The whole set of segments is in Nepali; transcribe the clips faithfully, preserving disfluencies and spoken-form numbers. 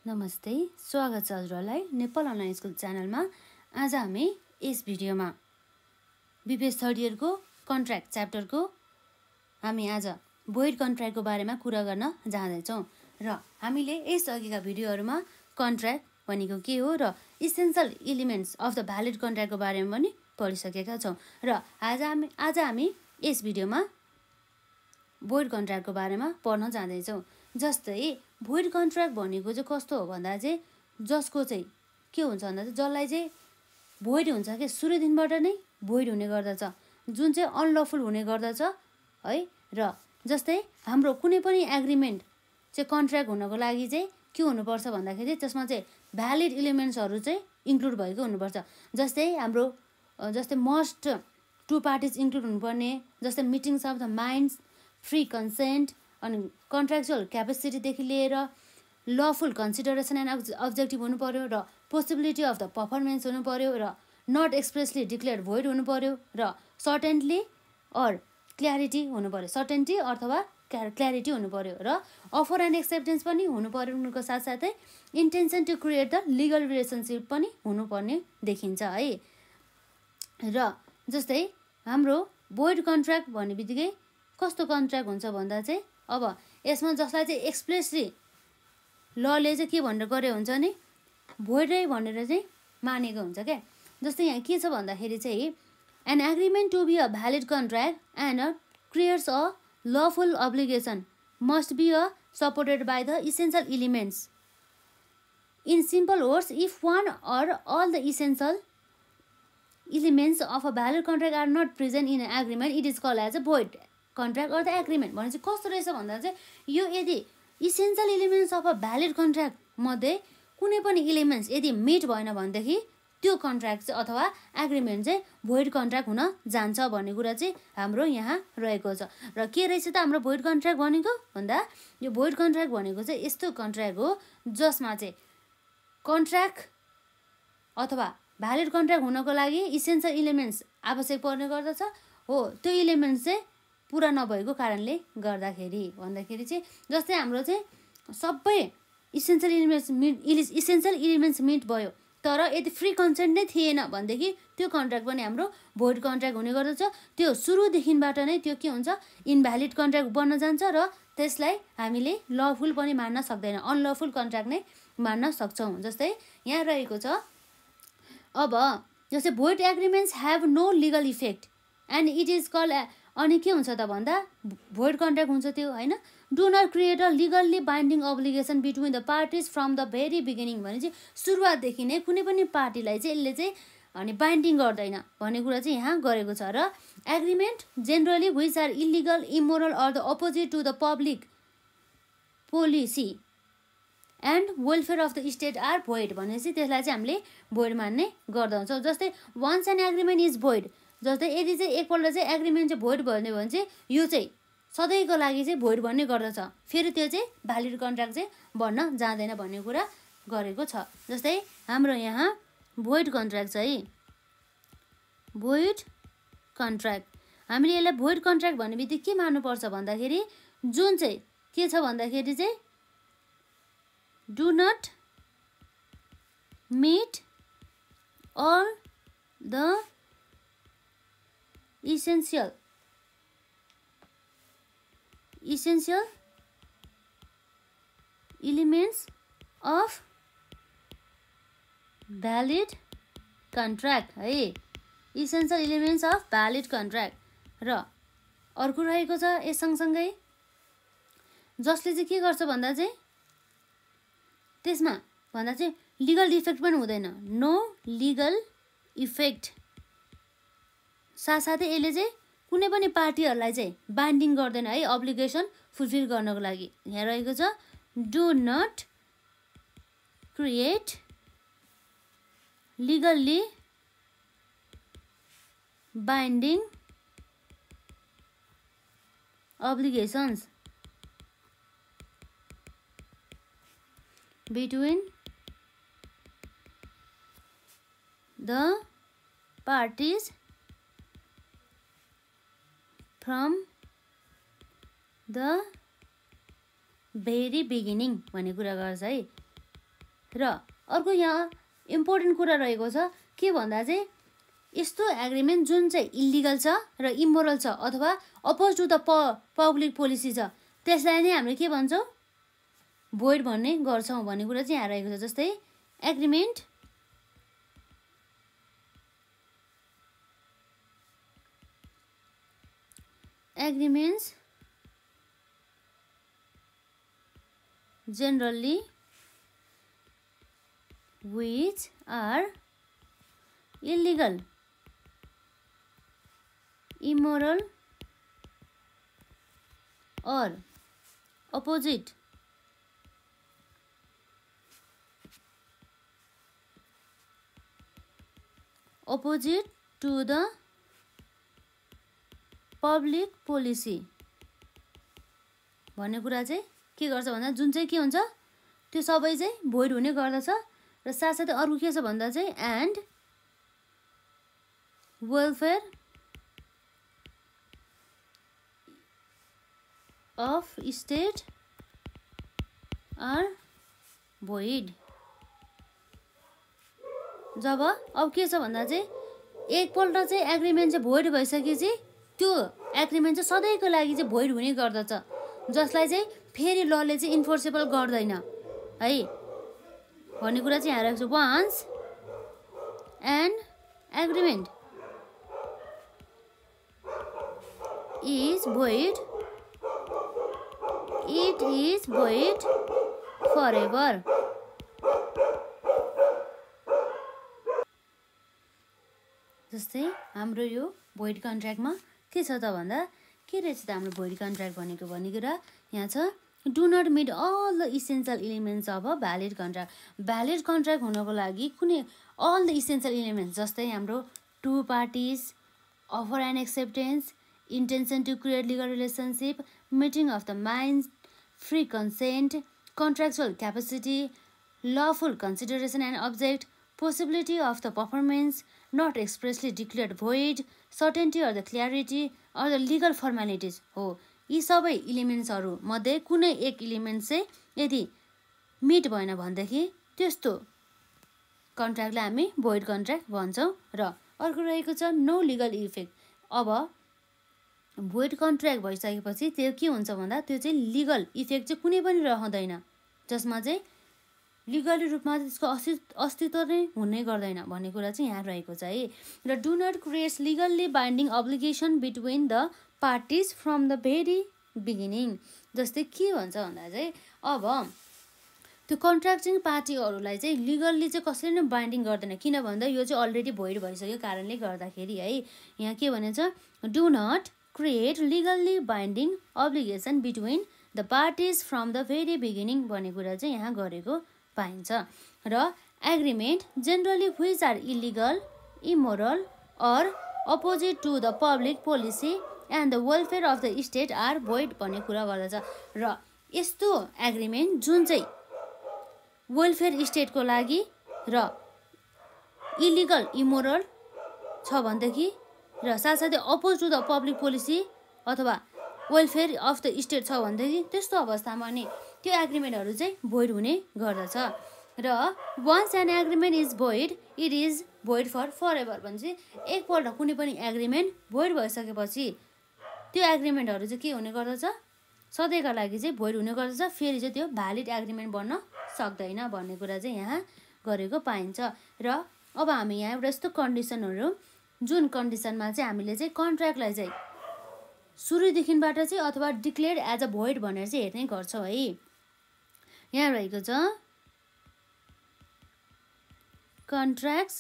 नमस्ते, स्वागत छ हजुरहरूलाई नेपाल अनलाइन स्कुल च्यानलमा। आज हामी यस भिडियोमा बीपीएस थर्ड इयरको कन्ट्र्याक्ट च्याप्टरको हामी आज भोइड कन्ट्र्याक्टको बारेमा कुरा गर्न जाँदैछौँ र हामीले यस अघिका भिडियोहरूमा कन्ट्र्याक्ट भनेको के हो र essential elements of the valid कन्ट्र्याक्टको बारेमा पनि पढिसकेका छौँ र आज हामी आज हामी यस भिडियोमा भोइड कन्ट्र्याक्टको बारेमा पढ्न जाँदैछौँ। जस्तै भोइड कन्ट्र्याक्ट भनेको चाहिँ कस्तो हो भन्दा चाहिँ जसको चाहिँ के हुन्छ भन्दा चाहिँ जसलाई चाहिँ भोइड हुन्छ कि सुरु दिनबाट नै भोइड हुने गर्दछ, जुन चाहिँ अनलफुल हुने गर्दछ है। र जस्तै हाम्रो कुनै पनि एग्रिमेन्ट चाहिँ कन्ट्र्याक्ट हुनको लागि चाहिँ के हुनुपर्छ भन्दाखेरि त्यसमा चाहिँ भ्यालिड एलिमेन्ट्सहरू चाहिँ इन्क्लुड भएको हुनुपर्छ। जस्तै हाम्रो जस्तै मस्ट टु पार्टिज इन्क्लुड हुनुपर्ने, जस्तै meetings of the minds, free consent, अनि कन्ट्र्याक्चुअल क्यापेसिटीदेखि लिएर लफुल कन्सिडरेसन एन्ड अब्जेक्टिभ हुनु पर्यो र पोसिबिलिटी अफ द पर्फर्मेन्स हुनु पर्यो र नट एक्सप्रेसली डिक्लेयर्ड भोइड हुनु पर्यो र सर्टेन्टली अर क्ल्यारिटी हुनु पर्यो, सर्टेन्टी अथवा क्ल्यारिटी हुनु पर्यो र अफर एन्ड एक्सेप्टेन्स पनि हुनु पर्नुको साथसाथै intention to create the legal relationship पनि हुनुपर्ने देखिन्छ है। र जस्तै हाम्रो भोइड कन्ट्र्याक्ट भन्ने बित्तिकै कस्तो कन्ट्र्याक्ट हुन्छ भन्दा चाहिँ अब यसमा जसलाई चाहिँ एक्सप्रेसली लले चाहिँ के भनेर गरे हुन्छ नि भोइडै भनेर चाहिँ मानेको हुन्छ क्या। जस्तै यहाँ के छ भन्दाखेरि चाहिँ an agreement to be a valid contract and a creates a lawful obligation must be a supported by the essential elements. In simple words, if one or all the essential elements of a valid contract are not present in an agreement, it is called as a void contract or the agreement। भने चाहिँ कस्तो रहेछ भन्दा चाहिँ यो यदि essential elements of a valid contract मध्ये कुनै पनि एलिमेन्ट्स यदि मिट भएन भनेदेखि त्यो कन्ट्र्याक्ट चाहिँ अथवा एग्रिमेन्ट चाहिँ भोइड कन्ट्र्याक्ट हुन जान्छ भन्ने कुरा चाहिँ हाम्रो यहाँ रहेको छ। र के रहेछ त हाम्रो भोइड कन्ट्र्याक्ट भनेको भन्दा यो भोइड कन्ट्र्याक्ट भनेको चाहिँ यस्तो कन्ट्र्याक्ट हो जसमा चाहिँ कन्ट्र्याक्ट अथवा भ्यालिड कन्ट्र्याक्ट हुनको लागि इसेन्शियल एलिमेन्ट्स आवश्यक पर्ने गर्दछ हो। त्यो एलिमेन्ट्स चाहिँ पुरा नभएको कारणले गर्दाखेरि भन्दाखेरि चाहिँ जस्तै हाम्रो चाहिँ सबै essential elements meet essential elements meet भयो तर यदि फ्री कन्सेन्ट नै थिएन भनेदेखि त्यो कन्ट्र्याक्ट पनि हाम्रो भोइड कन्ट्र्याक्ट हुने गर्दछ। त्यो सुरुदेखिबाट नै त्यो के हुन्छ इनभ्यालिड कन्ट्र्याक्ट बन्न जान्छ र त्यसलाई हामीले लफुल पनि मान्न सक्दैन, अनलफुल कन्ट्र्याक्ट नै मान्न सक्छौँ। जस्तै यहाँ रहेको छ अब जस्तै void agreements have no legal effect and it is call अनि के हुन्छ त भन्दा भोइड कन्ट्र्याक्ट हुन्छ त्यो होइन। Do not create a legally binding obligation between the parties from the very beginning भने चाहिँ सुरुवातदेखि नै कुनै पनि पार्टीलाई चाहिँ यसले चाहिँ अनि बाइन्डिङ गर्दैन भन्ने कुरा चाहिँ यहाँ गरेको छ। र agreement generally which are illegal, immoral or the opposite to the public policy and welfare of the state are void भनेपछि त्यसलाई चाहिँ हामीले भोइड मान्ने गर्दछौँ। जस्तै once an agreement is void, जस्तै यदि चाहिँ एकपल्ट चाहिँ एग्रिमेन्ट चाहिँ भोइड भयो भने चाहिँ यो चाहिँ सधैँको लागि चाहिँ भोइड भन्ने गर्दछ, फेरि त्यो चाहिँ भ्यालिड कन्ट्र्याक्ट चाहिँ बन्न जाँदैन भन्ने कुरा गरेको छ। जस्तै हाम्रो यहाँ भोइड कन्ट्र्याक्ट चाहिँ भोइड कन्ट्र्याक्ट हामीले यसलाई भोइड कन्ट्र्याक्ट भन्ने बित्तिकै के मान्नुपर्छ भन्दाखेरि जुन चाहिँ के छ भन्दाखेरि चाहिँ do not meet all the essential essential elements of valid contract है, essential elements of valid contract। र अर्को रहेको छ यस सँगसँगै जसले चाहिँ के गर्छ भन्दा चाहिँ त्यसमा भन्दा चाहिँ लिगल इफेक्ट पनि हुँदैन, नो लिगल इफेक्ट। साथसाथै यसले चाहिँ कुनै पनि पार्टीहरूलाई चाहिँ बाइन्डिङ गर्दैन है अब्लिगेसन फुलफिल गर्नको लागि। यहाँ रहेको छ do not create legally binding obligations between the parties from the very beginning भन्ने कुरा गर्छ है। र अर्को यहाँ इम्पोर्टेन्ट कुरा रहेको छ के भन्दा चाहिँ यस्तो एग्रिमेन्ट जुन चाहिँ इलिगल छ र इमोरल छ अथवा oppose to the p public policy छ त्यसलाई नै हामीले के भन्छौँ भोइड भन्ने गर्छौँ भन्ने कुरा चाहिँ यहाँ रहेको छ। जस्तै agreement agreements generally which are illegal, immoral or opposite opposite to the public policy भन्ने कुरा चाहिँ के गर्छ भन्दा जुन चाहिँ के हुन्छ त्यो सबै चाहिँ भोइड हुने गर्दछ र साथसाथै अर्को के छ भन्दा चाहिँ and welfare of state are void. जब अब के छ भन्दा चाहिँ एकपल्ट चाहिँ एग्रिमेन्ट चाहिँ भोइड भइसकेपछि त्यो एग्रिमेन्ट चाहिँ सधैँको लागि चाहिँ भोइड हुने गर्दछ जसलाई चाहिँ फेरि लले चाहिँ इन्फोर्सेबल गर्दैन है भन्ने कुरा चाहिँ यहाँ राख्छु। Once an agreement is void it is void forever. जस्तै हाम्रो यो भोइड कन्ट्र्याक्टमा के छ त भन्दा के रहेछ त हाम्रो भोइड कन्ट्र्याक्ट भनेको भन्ने कुरा यहाँ छ do not meet all the essential elements of a valid contract. Valid contract हुनको लागि कुनै अल द इसेन्सियल इलिमेन्ट्स जस्तै हाम्रो two parties offer and acceptance intention to create legal relationship meeting of the mind free consent contractual capacity lawful consideration and object possibility of the performance not expressly declared void certainty or the clarity or the legal formalities हो। यी सबै इलिमेन्ट्सहरू मध्ये कुनै एक इलिमेन्ट चाहिँ यदि मिट भएन भनेदेखि त्यस्तो कन्ट्र्याक्टलाई हामी भोइड कन्ट्र्याक्ट भन्छौँ। र अर्को रहेको छ नो लिगल इफेक्ट। अब भोइड कन्ट्र्याक्ट भइसकेपछि त्यो के हुन्छ भन्दा त्यो चाहिँ लिगल इफेक्ट चाहिँ कुनै पनि रहँदैन जसमा चाहिँ लिगली रूपमा त्यसको अस्तित्व अस्तित्व नै हुने गर्दैन भन्ने कुरा चाहिँ यहाँ रहेको छ है। र do not creates legally binding obligation between the parties from the very beginning. जस्तै के भन्छ भन्दा चाहिँ अब त्यो कन्ट्र्याक्टिङ पार्टीहरूलाई चाहिँ लिगल्ली चाहिँ कसैले नै बाइन्डिङ गर्दैन किन भन्दा यो चाहिँ अलरेडी भोइड भइसकेको कारणले गर्दाखेरि है। यहाँ के भनेछ do not create legally binding obligation between the parties from the very beginning भन्ने कुरा चाहिँ यहाँ गरेको पाइन्छ। र agreement generally which are illegal immoral or opposite to the public policy and the welfare of the state are void भन्ने कुरा गर्दछ। र यस्तो एग्रिमेन्ट जुन चाहिँ वेलफेयर स्टेटको लागि र इलिगल इमोरल छ भनेदेखि र साथसाथै oppose to the public policy अथवा वेलफेयर अफ द स्टेट छ भनेदेखि त्यस्तो अवस्थामा नि त्यो एग्रिमेन्टहरू चाहिँ भोइड हुने गर्दछ। र once an agreement is void it is void for forever भनेपछि एकपल्ट कुनै पनि एग्रिमेन्ट भोइड भइसकेपछि त्यो एग्रिमेन्टहरू चाहिँ के हुने गर्दछ सधैँका लागि चाहिँ भोइड हुने गर्दछ फेरि चाहिँ त्यो भ्यालिड एग्रिमेन्ट बन्न सक्दैन भन्ने कुरा चाहिँ यहाँ गरेको पाइन्छ। र अब हामी यहाँ एउटा यस्तो कन्डिसनहरू जुन कन्डिसनमा चाहिँ हामीले चाहिँ कन्ट्र्याक्टलाई चाहिँ सुरुदेखिबाट चाहिँ अथवा डिक्लेयर्ड एज अ भोइड भनेर चाहिँ हेर्ने गर्छौँ है। यहाँ रहेको छ कन्ट्र्याक्ट्स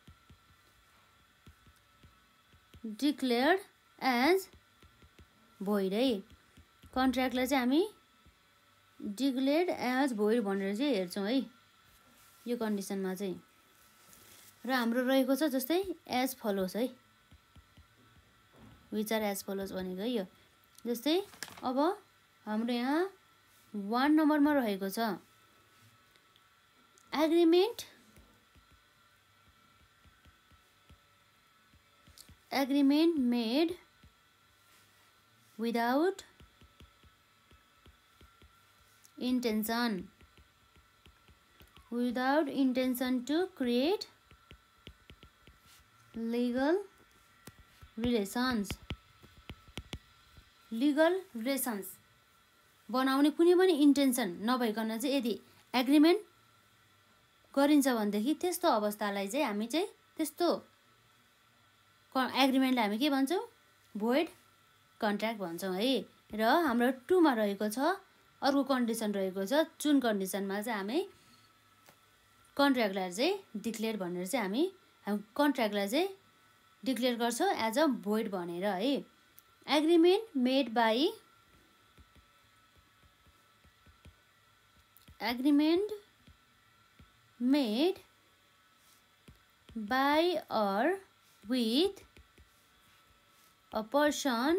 डिक्लेयर्ड एज भोइड है। कन्ट्र्याक्टलाई चाहिँ हामी डिक्लेयर्ड एज भोइड भनेर चाहिँ हेर्छौँ है यो कन्डिसनमा चाहिँ। र हाम्रो रहेको छ जस्तै एज फलोस है विच आर एज फलोस भनेको है यो। जस्तै अब हाम्रो यहाँ वान नम्बरमा रहेको छ agreement agreement made without intention without intention to create legal relations. legal relations बनाउने कुनै पनि इन्टेन्सन नभइकन चाहिँ यदि एग्रिमेन्ट गरिन्छ भनेदेखि त्यस्तो अवस्थालाई चाहिँ हामी चाहिँ त्यस्तो एग्रिमेन्टलाई हामी के भन्छौँ? भोइड कन्ट्र्याक्ट भन्छौँ है। र हाम्रो टू मा रहेको छ अर्को कन्डिसन रहेको छ, जुन कन्डिसनमा चाहिँ हामी कन्ट्र्याक्टलाई चाहिँ डिक्लेयर भनेर चाहिँ हामी हामी कन्ट्र्याक्टलाई चाहिँ डिक्लेयर गर्छौँ एज अ भोइड भनेर है। Agreement made by agreement made by or with a person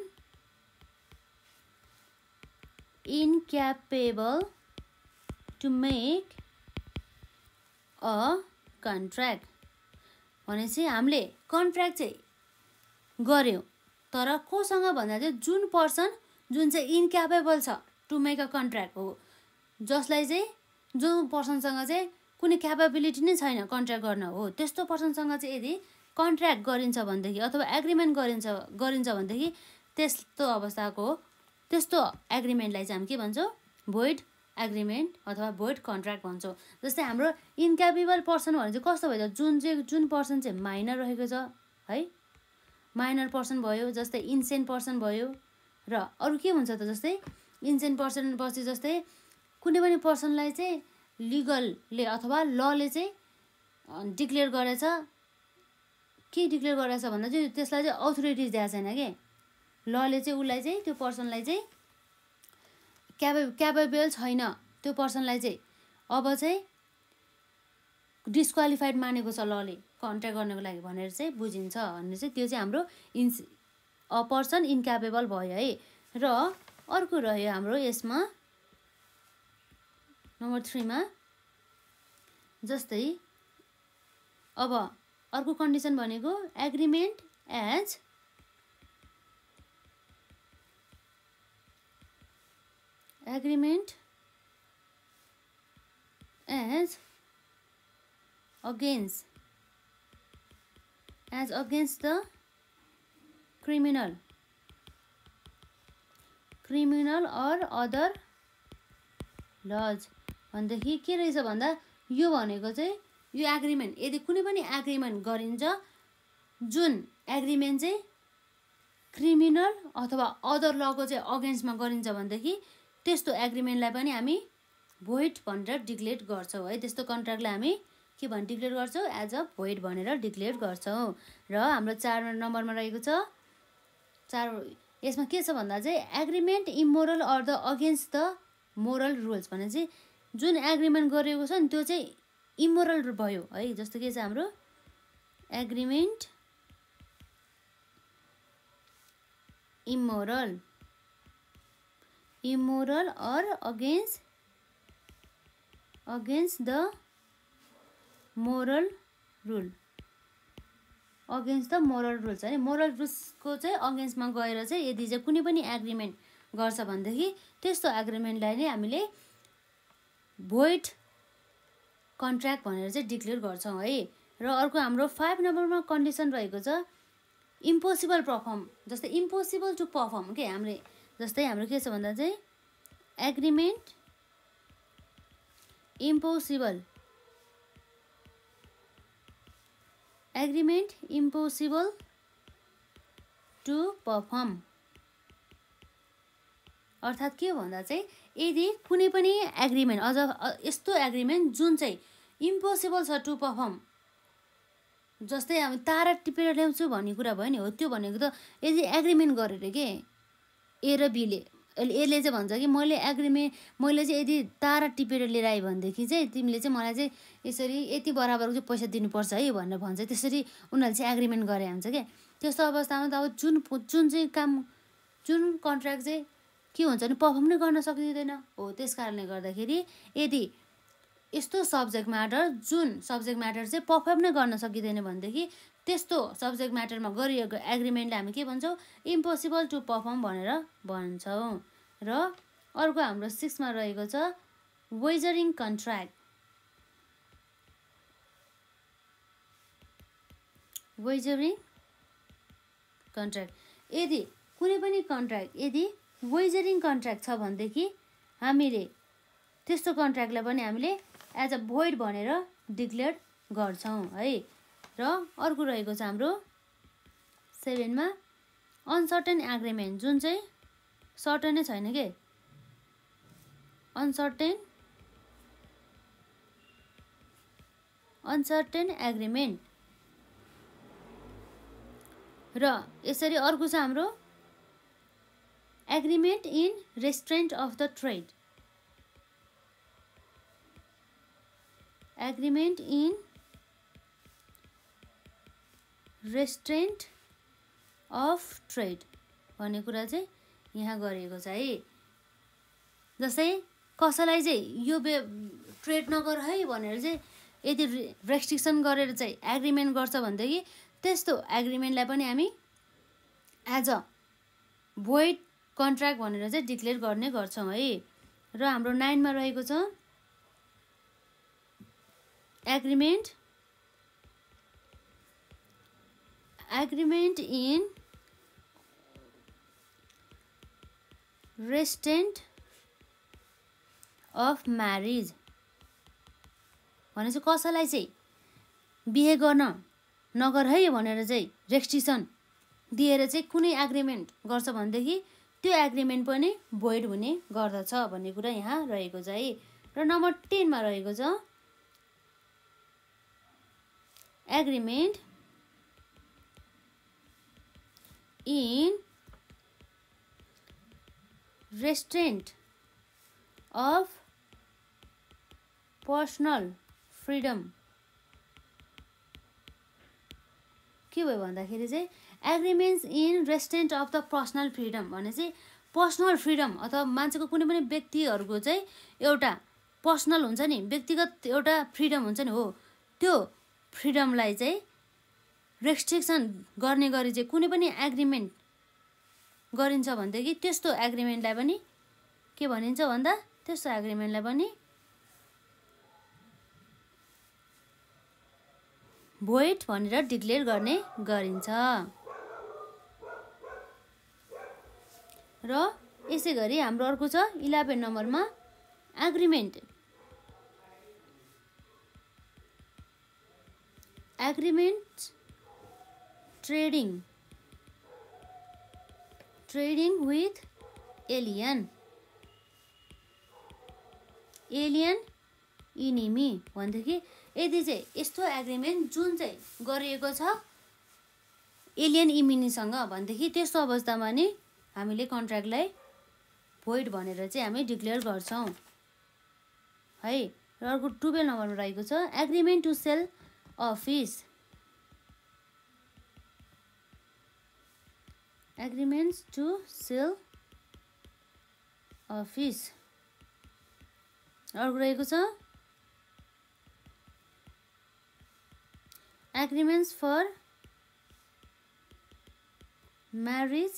incapable to make a contract भनेपछि हामीले कन्ट्र्याक्ट चाहिँ गर्यौँ तर कोसँग भन्दा चाहिँ जुन पर्सन जुन चाहिँ इन्क्यापेबल छ टु मेक अ कन्ट्र्याक्ट हो, जसलाई चाहिँ जो पर्सनसँग चाहिँ कुनै क्यापेबिलिटी नै छैन कन्ट्र्याक्ट गर्न हो, त्यस्तो पर्सनसँग चाहिँ यदि कन्ट्र्याक्ट गरिन्छ भनेदेखि अथवा एग्रिमेन्ट गरिन्छ गरिन्छ भनेदेखि त्यस्तो अवस्थाको त्यस्तो एग्रिमेन्टलाई चाहिँ हामी के भन्छौँ? भोइड एग्रिमेन्ट अथवा भोइड कन्ट्र्याक्ट भन्छौँ। जस्तै हाम्रो इन्क्यापेबल पर्सन भने चाहिँ कस्तो भयो? जुन चाहिँ जुन पर्सन चाहिँ माइनर रहेको छ है, माइनर पर्सन भयो, जस्तै इन्सेन्ट पर्सन भयो। र अरू के हुन्छ त? जस्तै इन्सेन्ट पर्सन पछि जस्तै कुनै पनि पर्सनलाई चाहिँ लिगलले अथवा लले चाहिँ डिक्लेयर गरेछ, के डिक्लेयर गरेछ भन्दा चाहिँ त्यसलाई चाहिँ अथोरिटिज दिएको छैन के, लले चाहिँ उसलाई चाहिँ त्यो पर्सनलाई चाहिँ क्यापे क्यापेबल छैन, त्यो पर्सनलाई चाहिँ अब चाहिँ डिस्क्वालिफाइड मानेको छ लले कन्ट्र्याक्ट गर्नको लागि भनेर चाहिँ बुझिन्छ भन्ने चाहिँ त्यो चाहिँ हाम्रो इन्स अ पर्सन इन्क्यापेबल भयो है। र अर्को रह्यो हाम्रो यसमा नम्बर थ्रीमा, जस्तै अब अर्को कन्डिसन भनेको agreement as agreement as against as against the criminal criminal or other laws भनेदेखि के रहेछ भन्दा यो भनेको चाहिँ यो एग्रिमेन्ट यदि कुनै पनि एग्रिमेन्ट गरिन्छ जुन एग्रिमेन्ट चाहिँ क्रिमिनल अथवा अदर लको चाहिँ अगेन्स्टमा गरिन्छ भनेदेखि त्यस्तो एग्रिमेन्टलाई पनि हामी भोइड भनेर डिक्लेयर गर्छौँ है। त्यस्तो कन्ट्र्याक्टलाई हामी के भन् डिक्लेयर गर्छौँ? एज अ भोइड भनेर डिक्लेयर गर्छौँ। र हाम्रो चार नम्बरमा रहेको छ चार, यसमा के छ भन्दा चाहिँ agreement immoral or the against the moral rules भने चाहिँ जुन एग्रिमेन्ट गरिएको छ नि त्यो चाहिँ इमोरल भयो है। जस्तो के छ हाम्रो agreement immoral immoral or against against the moral rule against the moral rules है। मोरल रुल्सको चाहिँ अगेन्स्टमा गएर चाहिँ यदि चाहिँ कुनै पनि एग्रिमेन्ट गर्छ भनेदेखि त्यस्तो एग्रिमेन्टलाई नै हामीले भोइड कन्ट्र्याक्ट भनेर चाहिँ डिक्लेयर गर्छौँ है। र अर्को हाम्रो फाइभ नम्बरमा कन्डिसन रहेको छ इम्पोसिबल पर्फर्म, जस्तै इम्पोसिबल टु पर्फर्म के हामीले जस्तै हाम्रो के छ भन्दा चाहिँ agreement impossible agreement impossible to perform अर्थात् के भन्दा चाहिँ यदि कुनै पनि एग्रिमेन्ट अझ यस्तो एग्रिमेन्ट जुन चाहिँ इम्पोसिबल छ टु पर्फर्म, जस्तै हामी तारा टिपेर ल्याउँछु भन्ने कुरा भयो नि, हो त्यो भनेको त यदि एग्रिमेन्ट गरेर के ए र बीले यसले चाहिँ भन्छ कि मैले एग्रिमेन्ट मैले चाहिँ यदि तारा टिपेर लिएर आएँ भनेदेखि चाहिँ तिमीले चाहिँ मलाई चाहिँ यसरी यति बराबरको चाहिँ पैसा दिनुपर्छ है भनेर भन्छ। त्यसरी उनीहरूले चाहिँ एग्रिमेन्ट गरे हुन्छ क्या। त्यस्तो अवस्थामा त अब जुन जुन चाहिँ काम जुन कन्ट्र्याक्ट चाहिँ के हुन्छ भने पर्फर्म नै गर्न सकिँदैन हो। त्यस कारणले गर्दाखेरि यदि यस्तो सब्जेक्ट म्याटर जुन सब्जेक्ट म्याटर चाहिँ पर्फर्म नै गर्न सकिँदैन भनेदेखि त्यस्तो सब्जेक्ट म्याटरमा गरिएको एग्रिमेन्टलाई हामी के भन्छौँ? इम्पोसिबल टु पर्फर्म भनेर भन्छौँ। र अर्को हाम्रो सिक्समा रहेको छ वेजरिङ कन्ट्र्याक्ट वेजरिङ कन्ट्र्याक्ट। यदि कुनै पनि कन्ट्र्याक्ट यदि वेजरिङ कन्ट्र्याक्ट छ भनेदेखि हामीले त्यस्तो कन्ट्र्याक्टलाई पनि हामीले एज अ भोइड भनेर डिक्लेयर गर्छौँ है। र अर्को रहेको छ हाम्रो सेभेनमा अनसर्टेन एग्रिमेन्ट, जुन चाहिँ सर्टेनै छैन के, अनसर्टेन अनसर्टेन एग्रिमेन्ट। र यसरी अर्को छ हाम्रो agreement in restraint of the trade, agreement in restraint of trade भन्ने कुरा चाहिँ यहाँ गरिएको छ है। जस्तै कसैलाई चाहिँ यो ट्रेड नगर है भनेर चाहिँ यदि रेस्ट्रिक्सन गरेर चाहिँ एग्रिमेन्ट गर्छ भनेदेखि त्यस्तो एग्रिमेन्टलाई पनि हामी एज अ भोइड कन्ट्र्याक्ट भनेर चाहिँ डिक्लेयर गर्ने गर्छौँ है। र हाम्रो नाइनमा रहेको छ agreement agreement in restraint of marriage भनेपछि कसैलाई चाहिँ बिहे गर्न नगर है भनेर चाहिँ रेस्ट्रिक्सन दिएर चाहिँ कुनै एग्रिमेन्ट गर्छ भनेदेखि त्यो एग्रिमेन्ट पनि भोइड हुने गर्दछ भन्ने कुरा यहाँ रहेको छ है। र नम्बर टेनमा रहेको छ agreement in restraint of personal freedom. के भयो भन्दाखेरि चाहिँ agreements in restraint of the personal freedom भने चाहिँ पर्सनल फ्रिडम अथवा मान्छेको कुनै पनि व्यक्तिहरूको चाहिँ एउटा पर्सनल हुन्छ नि, व्यक्तिगत एउटा फ्रिडम हुन्छ नि, हो त्यो फ्रिडमलाई चाहिँ रेस्ट्रिक्सन गर्ने गरी चाहिँ कुनै पनि एग्रिमेन्ट गरिन्छ भनेदेखि त्यस्तो एग्रिमेन्टलाई पनि के भनिन्छ भन्दा त्यस्तो एग्रिमेन्टलाई पनि भोइड भनेर डिक्लेयर गर्ने गरिन्छ। र यसै गरी हाम्रो अर्को छ इलेभेन नम्बरमा agreement agreement trading trading with alien alien enemy भनेदेखि यदि चाहिँ यस्तो एग्रिमेन्ट जुन चाहिँ गरिएको छ एलियन इमिनीसँग भनेदेखि त्यस्तो अवस्थामा नि हामीले कन्ट्र्याक्टलाई भोइड भनेर चाहिँ हामी डिक्लेयर गर्छौँ है। र अर्को टुवेल्भ नम्बरमा रहेको छ agreement to sell office agreements to sell office. अर्को रहेको छ agreements for marriage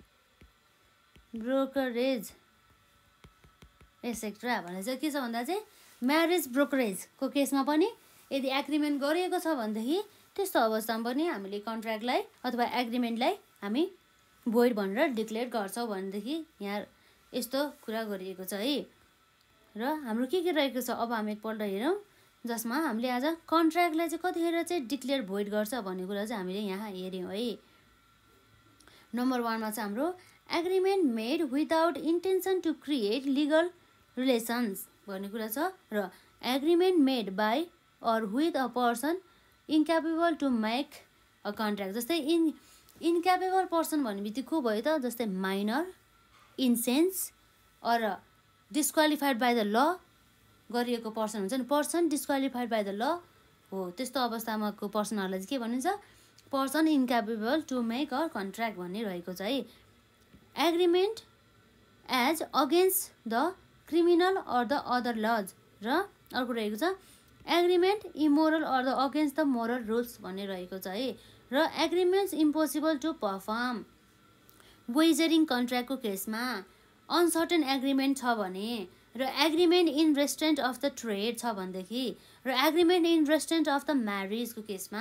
brokerage etcetera भने चाहिँ के छ भन्दा चाहिँ म्यारिज ब्रोकरेजको केसमा पनि यदि एग्रिमेन्ट गरिएको छ भनेदेखि त्यस्तो अवस्थामा पनि हामीले कन्ट्र्याक्टलाई अथवा एग्रिमेन्टलाई हामी भोइड भनेर डिक्लेयर गर्छौँ भनेदेखि यहाँ यस्तो कुरा गरिएको छ है। र हाम्रो के के रहेको छ अब हामी एकपल्ट हेरौँ जसमा हामीले आज कन्ट्र्याक्टलाई चाहिँ कतिखेर चाहिँ डिक्लेयर भोइड गर्छ भन्ने कुरा चाहिँ हामीले यहाँ हेऱ्यौँ है। नम्बर वानमा चाहिँ हाम्रो agreement made without intention to create legal relations भन्ने कुरा छ। र agreement made by or with a person incapable to make a contract. जस्तै इन इन्क्यापेबल पर्सन भन्ने बित्तिकै को भयो त, जस्तै minor, insane or disqualified by the law गरिएको पर्सन हुन्छ नि, पर्सन डिस्क्वालिफाइड बाई द ल हो त्यस्तो अवस्थामाको पर्सनहरूलाई चाहिँ के भनिन्छ person incapable to make a contract भन्ने रहेको छ है। Agreement as against the criminal or the other laws. र अर्को रहेको छ agreement immoral or the against the moral rules भन्ने रहेको छ है। र agreements impossible to perform wagering कन्ट्र्याक्टको केसमा अनसर्टेन एग्रिमेन्ट छ भने र agreement in restraint of the trade छ भनेदेखि र agreement in restraint of the म्यारिजको केसमा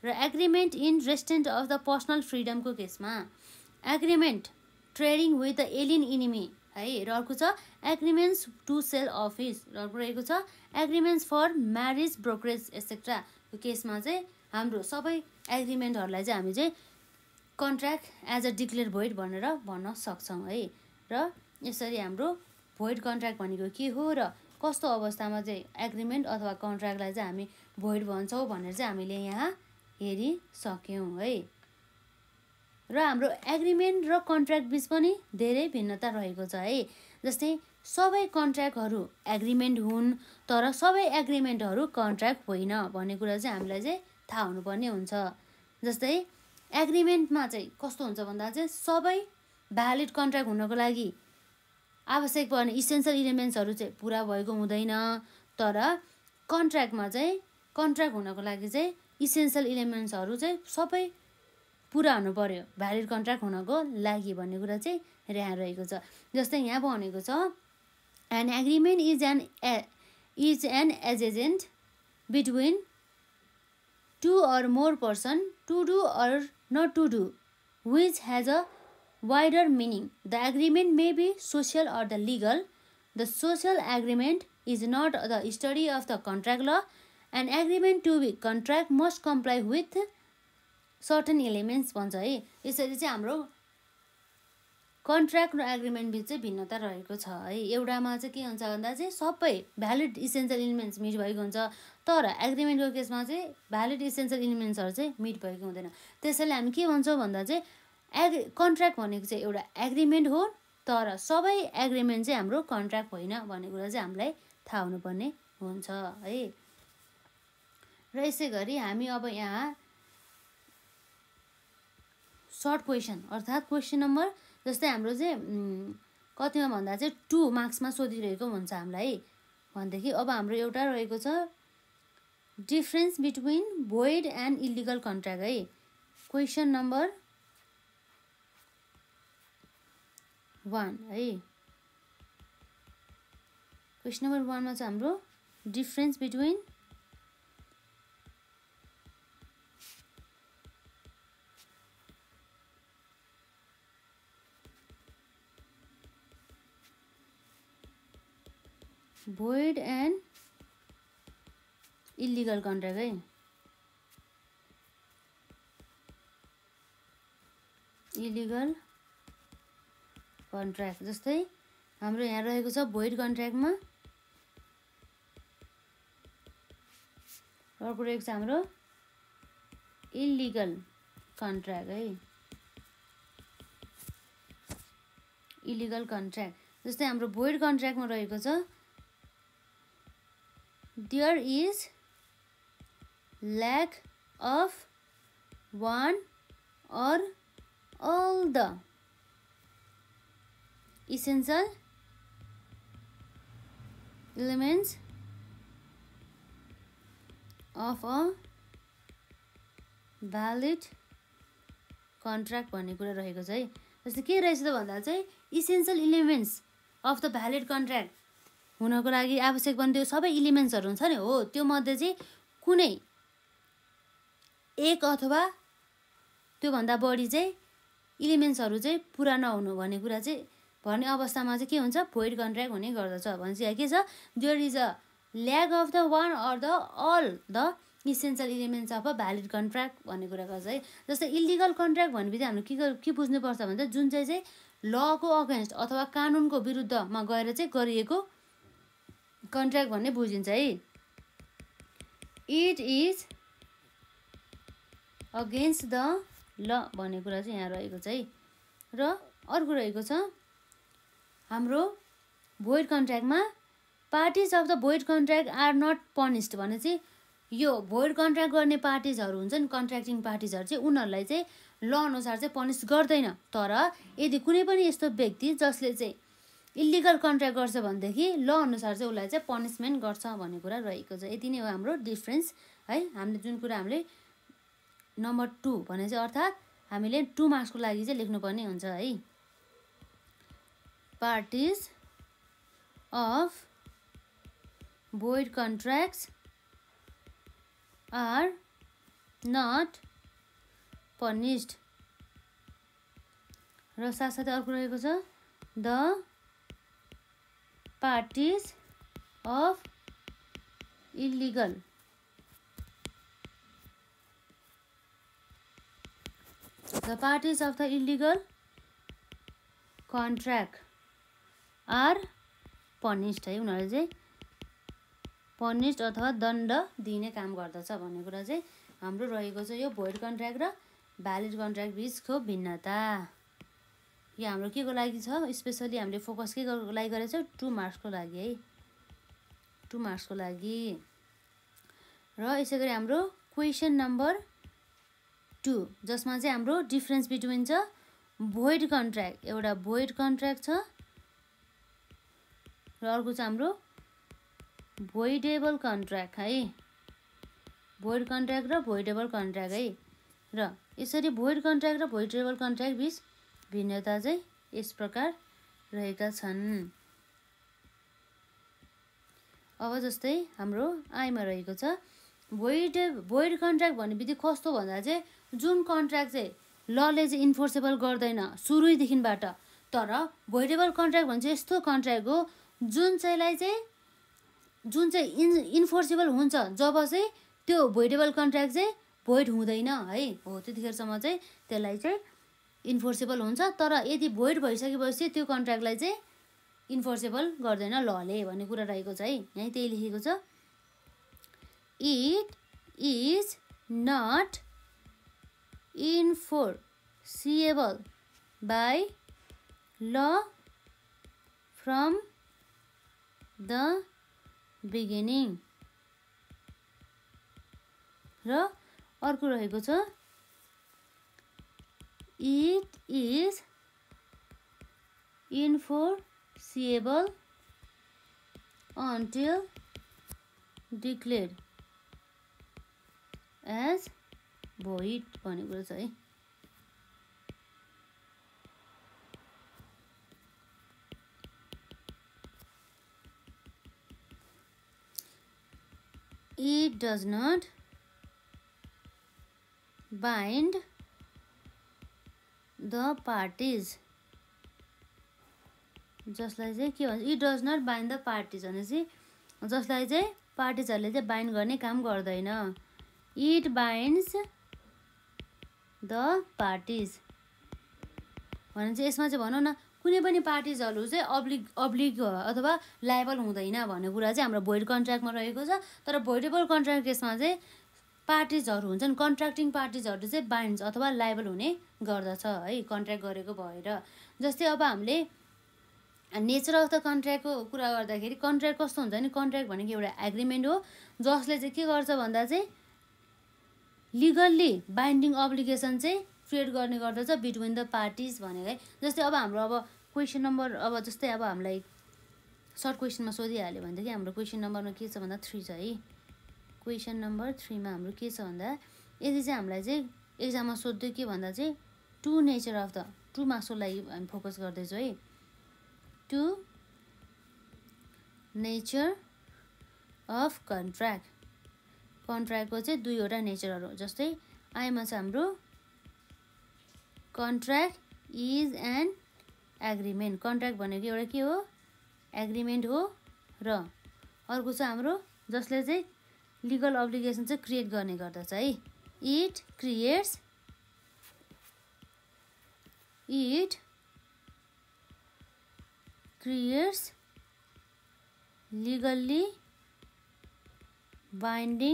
र agreement in restraint of the personal फ्रिडमको केसमा agreement trading with the alien enemy है र अर्को छ एग्रिमेन्ट्स टु सेल अफिस र अर्को रहेको छ एग्रिमेन्ट्स फर म्यारिज ब्रोकरेज एसेट्राको केसमा चाहिँ हाम्रो सबै एग्रिमेन्टहरूलाई चाहिँ हामी चाहिँ contract as a declare void भनेर भन्न सक्छौँ है र यसरी हाम्रो भोइड कन्ट्र्याक्ट भनेको के हो र कस्तो अवस्थामा चाहिँ एग्रिमेन्ट अथवा कन्ट्र्याक्टलाई चाहिँ हामी भोइड भन्छौँ भनेर चाहिँ हामीले यहाँ हेरिसक्यौँ है र हाम्रो एग्रिमेन्ट र कन्ट्र्याक्ट बिच पनि धेरै भिन्नता रहेको छ है जस्तै सबै कन्ट्र्याक्टहरू एग्रिमेन्ट हुन् तर सबै एग्रिमेन्टहरू कन्ट्र्याक्ट होइन भन्ने कुरा चाहिँ हामीलाई चाहिँ थाहा हुनुपर्ने हुन्छ जस्तै एग्रिमेन्टमा चाहिँ कस्तो हुन्छ भन्दा चाहिँ सबै भ्यालिड कन्ट्र्याक्ट हुनको लागि आवश्यक पर्ने इसेन्सियल इलिमेन्ट्सहरू चाहिँ पुरा भएको हुँदैन तर कन्ट्र्याक्टमा चाहिँ कन्ट्र्याक्ट हुनको लागि चाहिँ इसेन्सियल इलिमेन्ट्सहरू चाहिँ सबै पुरा हुनु पर्यो भ्यालिड कन्ट्र्याक्ट हुनको लागि भन्ने कुरा चाहिँ यहाँ रहेको छ जस्तै यहाँ भनेको छ an agreement is an is an agent between two or more person to do or not to do, which has a wider meaning. The agreement may be social or the legal. The social agreement is not the study of the contract law. An agreement to be contract must comply with certain elements भन्छ है यसरी चाहिँ हाम्रो कन्ट्र्याक्ट र एग्रिमेन्ट बिच चाहिँ भिन्नता रहेको छ है एउटामा चाहिँ के हुन्छ भन्दा चाहिँ सबै भ्यालिड इसेन्सियल इलिमेन्ट्स मिट भएको हुन्छ तर एग्रिमेन्टको केसमा चाहिँ भ्यालिड इसेन्सियल इलिमेन्ट्सहरू चाहिँ मिट भएको हुँदैन त्यसैले हामी के भन्छौँ भन्दा चाहिँ एग्री कन्ट्र्याक्ट भनेको चाहिँ एउटा एग्रिमेन्ट हो तर सबै एग्रिमेन्ट चाहिँ हाम्रो कन्ट्र्याक्ट होइन भन्ने कुरा चाहिँ हामीलाई थाहा हुनुपर्ने हुन्छ है र यसै गरी हामी अब यहाँ सर्ट क्वेसन अर्थात् क्वेसन नम्बर जस्तै हाम्रो चाहिँ कतिमा भन्दा चाहिँ टू मार्क्समा सोधिरहेको हुन्छ हामीलाई भनेदेखि अब हाम्रो एउटा रहेको छ difference between void and illegal contract है क्वेसन नम्बर वान है क्वेसन नम्बर वानमा चाहिँ हाम्रो difference between void and illegal contract है illegal contract जस्तै हाम्रो यहाँ रहेको छ void कन्ट्र्याक्टमा अर्को रहेको छ हाम्रो illegal कन्ट्र्याक्ट है illegal कन्ट्र्याक्ट जस्तै हाम्रो void कन्ट्र्याक्टमा रहेको छ there is lack of one or all the essential elements of a valid contract भन्ने कुरा रहेको छ है जस्तै के रहेछ त भन्दा चाहिँ essential elements of the valid contract हुनको लागि आवश्यक पर्ने त्यो सबै इलिमेन्ट्सहरू हुन्छ नि हो त्यो मध्ये चाहिँ कुनै एक अथवा त्यो भन्दा बढी चाहिँ इलिमेन्ट्सहरू चाहिँ पुरा नहुनु भन्ने कुरा चाहिँ भन्ने अवस्थामा चाहिँ के हुन्छ भोइड कन्ट्र्याक्ट हुने गर्दछ भनेपछि यहाँ के छ there is a lack of the one or the all the essential elements of a valid contract भन्ने कुरा गर्छ है जस्तै इलिगल कन्ट्र्याक्ट भनेपछि हामीले के के बुझ्नुपर्छ भन्दा जुन चाहिँ चाहिँ लको अगेन्स्ट अथवा कानुनको विरुद्धमा गएर चाहिँ गरिएको कन्ट्र्याक्ट भन्ने बुझिन्छ है it is against the law भन्ने कुरा चाहिँ यहाँ रहेको छ है र अर्को रहेको छ हाम्रो भोइड कन्ट्र्याक्टमा parties of the void contract are not punished भने चाहिँ यो भोइड कन्ट्र्याक्ट गर्ने पार्टिजहरू हुन्छ नि कन्ट्र्याक्टिङ पार्टिजहरू चाहिँ उनीहरूलाई चाहिँ ल अनुसार चाहिँ पनिस गर्दैन तर यदि कुनै पनि यस्तो व्यक्ति जसले चाहिँ इलिगल कन्ट्र्याक्ट गर्छ भनेदेखि ल अनुसार चाहिँ उसलाई चाहिँ पनिसमेन्ट गर्छ भन्ने कुरा रहेको छ यति नै हो हाम्रो डिफरेन्स है हामीले जुन कुरा हामीले नम्बर टू भने चाहिँ अर्थात् हामीले टू मार्क्सको लागि चाहिँ लेख्नुपर्ने हुन्छ है parties of void contracts are not punished र साथसाथै अर्को रहेको छ the parties of illegal the parties of the illegal contract are punished है उनीहरू चाहिँ पनिस्ड अथवा दण्ड दिने काम गर्दछ भन्ने कुरा चाहिँ हाम्रो रहेको छ यो भोइड कन्ट्र्याक्ट र भ्यालिड कन्ट्र्याक्ट बिचको भिन्नता। यो हाम्रो के को लागि छ स्पेसली हामीले फोकस के को लागि गरेको छ टु मार्क्सको लागि है टु मार्क्सको लागि। र यसै गरी हाम्रो क्वेसन नम्बर टू जसमा चाहिँ हाम्रो डिफरेन्स बिट्विन छ भोइड कन्ट्र्याक्ट एउटा भोइड कन्ट्र्याक्ट छ र अर्को चाहिँ हाम्रो भोइडेबल कन्ट्र्याक्ट है भोइड कन्ट्र्याक्ट र भोइडेबल कन्ट्र्याक्ट है। र यसरी भोइड कन्ट्र्याक्ट र भोइडेबल कन्ट्र्याक्ट बिच भिन्नता चाहिँ यस प्रकार रहेका छन्। अब जस्तै हाम्रो आइमा रहेको छ भोइड भोइड कन्ट्र्याक्ट भन्ने बित्तिकै कस्तो भन्दा चाहिँ जुन कन्ट्र्याक्ट चाहिँ लले चाहिँ इन्फोर्सेबल गर्दैन सुरुदेखिबाट तर भोइडेबल कन्ट्र्याक्ट भन्छ यस्तो कन्ट्र्याक्ट हो जुन चाहिँलाई चाहिँ जुन चाहिँ इन इन्फोर्सेबल हुन्छ जब चाहिँ त्यो भोइडेबल कन्ट्र्याक्ट चाहिँ भोइड हुँदैन है हो त्यतिखेरसम्म चाहिँ त्यसलाई चाहिँ इन्फोर्सेबल हुन्छ तर यदि भोइड भइसकेपछि त्यो कन्ट्र्याक्टलाई चाहिँ इन्फोर्सेबल गर्दैन लले भन्ने कुरा रहेको छ है। यहीँ त्यही लेखेको छ it is not enforceable by law from the beginning र अर्को रहेको छ it is enforceable until declared as void भन्ने कुरा छ है। It does not bind the parties जसलाई चाहिँ के भन्छ it does not bind the parties भनेपछि जसलाई चाहिँ पार्टिजहरूले चाहिँ बाइन्ड गर्ने काम गर्दैन। इट बाइन्ड्स द पार्टिज भने चाहिँ यसमा चाहिँ भनौँ न कुनै पनि पार्टिजहरू चाहिँ अब्लिग अब्लिग अथवा लायबल हुँदैन भन्ने कुरा चाहिँ हाम्रो भोइड कन्ट्र्याक्टमा रहेको छ। तर भोइडेबल कन्ट्र्याक्ट केसमा चाहिँ पार्टिजहरू हुन्छन् कन्ट्र्याक्टिङ पार्टिजहरू चाहिँ बाइन्ड्स अथवा लायबल हुने गर्दछ है कन्ट्र्याक्ट गरेको भएर। जस्तै अब हामीले नेचर अफ द कन्ट्र्याक्टको कुरा गर्दाखेरि कन्ट्र्याक्ट कस्तो हुन्छ भने कन्ट्र्याक्ट भनेको एउटा एग्रिमेन्ट हो जसले चाहिँ के गर्छ भन्दा चाहिँ लिगल्ली बाइन्डिङ अब्लिगेसन चाहिँ क्रिएट गर्ने गर्दछ बिट्विन द पार्टिज भनेर है। जस्तै अब हाम्रो अब क्वेसन नम्बर अब जस्तै अब हामीलाई सर्ट क्वेसनमा सोधिहाल्यो भनेदेखि हाम्रो क्वेसन नम्बरमा के छ भन्दा थ्री छ है। क्वेसन नम्बर थ्रीमा हाम्रो के छ भन्दा यदि चाहिँ हामीलाई चाहिँ एक्जाममा सोध्यो के भन्दा चाहिँ two nature of the two मार्क्सको लागि हामी फोकस गर्दैछौँ है। टु नेचर अफ कन्ट्र्याक्ट कन्ट्र्याक्टको चाहिँ दुईवटा नेचरहरू जस्तै आइमा छ हाम्रो contract is an agreement contract भनेको एउटा के हो एग्रिमेन्ट हो र अर्को छ हाम्रो जसले चाहिँ लिगल अब्लिगेसन चाहिँ क्रिएट गर्ने गर्दछ है। It creates it creates legally binding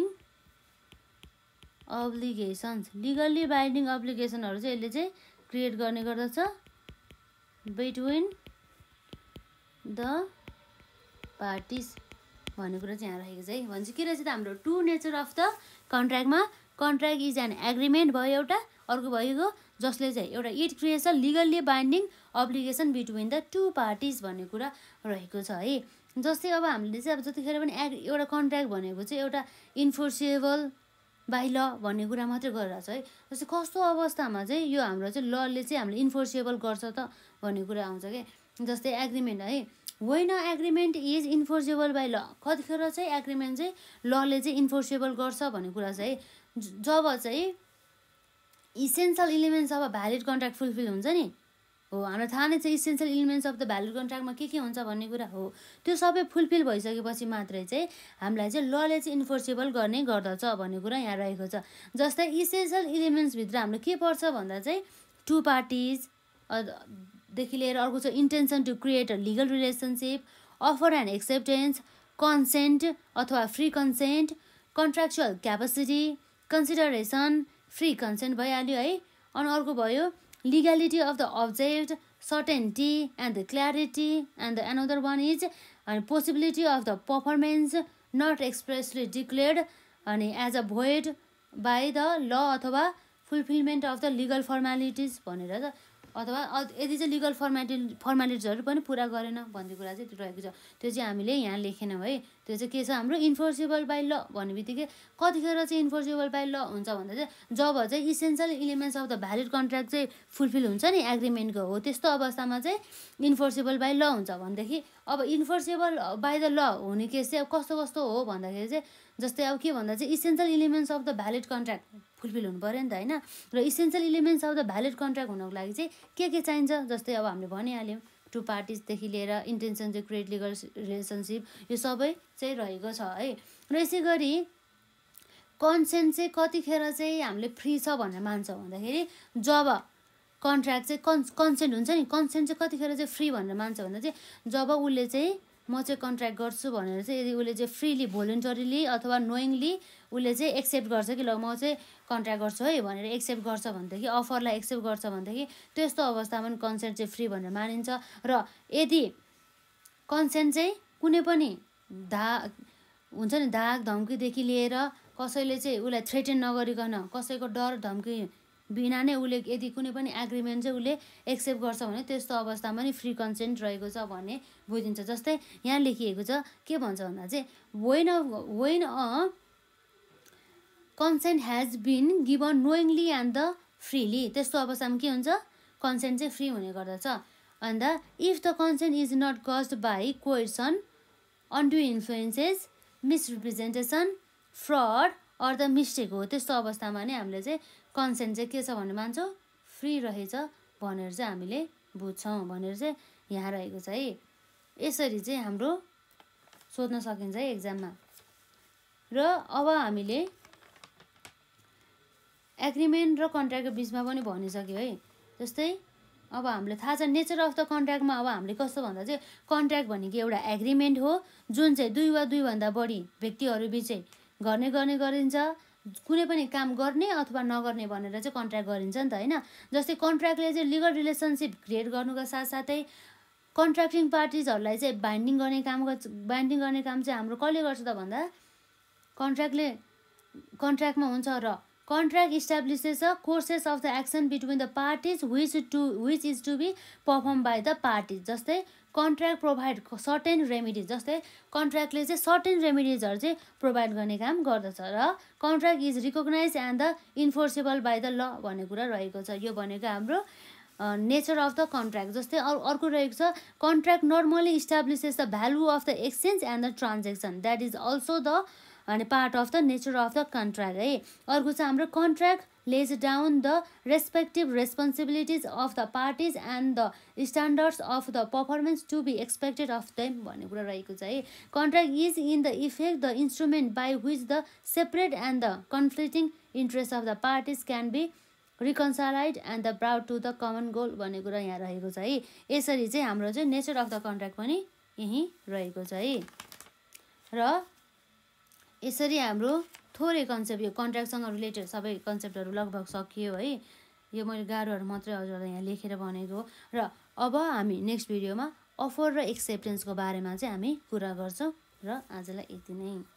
obligations legally binding obligationहरू चाहिँ यसले चाहिँ क्रिएट गर्ने गर्दछ between the parties भन्ने कुरा चाहिँ यहाँ राखेको छ है। भन्छ के रहेछ त हाम्रो टु नेचर अफ द कन्ट्र्याक्टमा कन्ट्र्याक्ट इज एन एग्रिमेन्ट भयो एउटा अर्को भएको जसले चाहिँ एउटा it creates a legally binding obligation between the two parties भन्ने कुरा रहेको छ है। जस्तै अब हामीले चाहिँ अब जतिखेर पनि एग एउटा कन्ट्र्याक्ट भनेको चाहिँ एउटा इन्फोर्सिएबल बाई ल भन्ने कुरा मात्रै गरिरहेको छ है। जस्तै कस्तो अवस्थामा चाहिँ यो हाम्रो चाहिँ लले चाहिँ हामीले इन्फोर्सिएबल गर्छ त भन्ने कुरा आउँछ क्या। जस्तै एग्रिमेन्ट है when a agreement is enforceable by law, कतिखेर चाहिँ एग्रिमेन्ट चाहिँ लले चाहिँ इन्फोर्सेबल गर्छ भन्ने कुरा चाहिँ जब चाहिँ essential elements of a valid contract fulfil हुन्छ नि हो। हामीलाई थाहा नै छ essential elements of the valid कन्ट्र्याक्टमा के के हुन्छ भन्ने कुरा हो। त्यो सबै फुलफिल भइसकेपछि मात्रै चाहिँ हामीलाई चाहिँ लले चाहिँ इन्फोर्सेबल गर्ने गर्दछ भन्ने कुरा यहाँ रहेको छ। जस्तै इसेन्सियल इलिमेन्ट्सभित्र हाम्रो के पर्छ भन्दा चाहिँ टु पार्टिज देखि लिएर अर्को छ intention to create a legal relationship, offer and acceptance, consent अथवा free consent, contractual capacity, consideration, free consent भइहाल्यो है। अनि अर्को भयो legality of the object, certainty and the clarity, and the another one is and possibility of the performance not expressly declared and as a void by the law अथवा fulfillment of the legal formalities भनेर त अथवा यदि चाहिँ लिगल फर्मालिटी फर्मालिटिजहरू पनि पुरा गरेन भन्ने कुरा चाहिँ रहेको छ। त्यो चाहिँ हामीले यहाँ लेखेनौँ है। त्यो चाहिँ के छ हाम्रो इन्फोर्सेबल बाई ल भन्ने बित्तिकै कतिखेर चाहिँ इन्फोर्सेबल बाई ल हुन्छ भन्दा चाहिँ जब चाहिँ essential elements of the valid contract चाहिँ फुलफिल हुन्छ नि एग्रिमेन्टको हो, त्यस्तो अवस्थामा चाहिँ इन्फोर्सेबल बाई ल हुन्छ भनेदेखि अब इन्फोर्सेबल बाई द ल हुने केस चाहिँ अब कस्तो कस्तो हो भन्दाखेरि चाहिँ जस्तै अब के भन्दा चाहिँ essential elements of the valid contract fulfil हुनु पऱ्यो नि त होइन। र essential elements of the valid contract हुनको लागि चाहिँ के के चाहिन्छ जस्तै अब हामीले भनिहाल्यौँ टु पार्टिजदेखि लिएर intention to create legal relationship यो सबै चाहिँ रहेको छ है। र यसै गरी कन्सेन्ट चाहिँ कतिखेर चाहिँ हामीले फ्री छ भनेर मान्छ भन्दाखेरि जब कन्ट्र्याक्ट चाहिँ कन् कन्सेन्ट हुन्छ नि, कन्सेन्ट चाहिँ कतिखेर चाहिँ फ्री भनेर मान्छ भन्दा चाहिँ जब उसले चाहिँ म चाहिँ कन्ट्र्याक्ट गर्छु भनेर चाहिँ यदि उसले चाहिँ फ्रिली भोलिन्टरीली अथवा नोइङली उसले चाहिँ एक्सेप्ट गर्छ कि ल म चाहिँ कन्ट्र्याक्ट गर्छु है भनेर एक्सेप्ट गर्छ भनेदेखि अफरलाई एक्सेप्ट गर्छ भनेदेखि त्यस्तो अवस्थामा पनि कन्सेन्ट चाहिँ फ्री भनेर मानिन्छ। र यदि कन्सेन्ट चाहिँ कुनै पनि धा हुन्छ नि धाक धम्कीदेखि लिएर कसैले चाहिँ उसलाई थ्रेटेन नगरिकन कसैको डर धम्की बिना नै उसले यदि कुनै पनि एग्रिमेन्ट चाहिँ उसले एक्सेप्ट गर्छ भने त्यस्तो अवस्थामा नि फ्री कन्सेन्ट रहेको छ भन्ने बुझिन्छ। जस्तै यहाँ लेखिएको छ के भन्छ भन्दा चाहिँ when a when a consent has been given knowingly and the freely, त्यस्तो अवस्थामा के हुन्छ कन्सेन्ट चाहिँ फ्री हुने गर्दछ। अन्त if the consent is not caused by coercion, undue influences, misrepresentation, fraud or the mistake हो, त्यस्तो अवस्थामा नै हामीले चाहिँ कन्सेन्ट चाहिँ के छ भन्ने मान्छौँ फ्री रहेछ भनेर चाहिँ हामीले बुझ्छौँ भनेर चाहिँ यहाँ रहेको छ है। यसरी चाहिँ हाम्रो सोध्न सकिन्छ है एक्जाममा। र अब हामीले एग्रिमेन्ट र कन्ट्र्याक्टको बिचमा पनि भनिसक्यो है। जस्तै अब हामीलाई थाहा छ नेचर अफ द कन्ट्र्याक्टमा अब हामीले कस्तो भन्दा चाहिँ कन्ट्र्याक्ट भनेको एउटा एग्रिमेन्ट हो जुन चाहिँ दुई वा दुईभन्दा बढी व्यक्तिहरू बिच गर्ने गर्ने गरिन्छ, कुनै पनि काम गर्ने अथवा नगर्ने भनेर चाहिँ कन्ट्र्याक्ट गरिन्छ नि त होइन। जस्तै कन्ट्र्याक्टले चाहिँ लिगल रिलेसनसिप क्रिएट गर्नुको साथसाथै कन्ट्र्याक्टिङ पार्टिजहरूलाई चाहिँ बाइन्डिङ गर्ने काम बाइन्डिङ गर्ने काम चाहिँ हाम्रो कसले गर्छ त भन्दा कन्ट्र्याक्टले कन्ट्र्याक्टमा हुन्छ। र contract establishes a courses of the action between the parties which to which is to be perform by the parties. जस्तै कन्ट्र्याक्ट प्रोभाइड सर्टेन रेमिडिज, जस्तै कन्ट्र्याक्टले चाहिँ सर्टेन रेमिडिजहरू चाहिँ प्रोभाइड गर्ने काम गर्दछ। र contract is recognise and the enforceable by the law भन्ने कुरा रहेको छ। यो भनेको हाम्रो नेचर अफ द कन्ट्र्याक्ट। जस्तै अर्को रहेको छ contract normally establishes the value of the exchange and the transaction, that is also the अनि part of the nature of the contract है। अर्को चाहिँ हाम्रो contract lays down the respective responsibilities of the parties and the standards of the performance to be expected of them भन्ने कुरा रहेको छ है। Contract is in the effect the instrument by which the separate and the conflicting interests of the parties can be reconciled and the brought to the common goal भन्ने कुरा यहाँ रहेको छ है। यसरी चाहिँ हाम्रो चाहिँ नेचर अफ द कन्ट्र्याक्ट पनि यही रहेको छ है। र यसरी हाम्रो थोरै कन्सेप्ट यो कन्ट्र्याक्टसँग रिलेटेड सबै कन्सेप्टहरू लगभग सकियो है। यो मैले गाह्रोहरू मात्रै हजुरलाई यहाँ लेखेर भनेको। र अब हामी नेक्स्ट भिडियोमा अफर र एक्सेप्टेन्सको बारेमा चाहिँ हामी कुरा गर्छौँ। र आजलाई यति नै।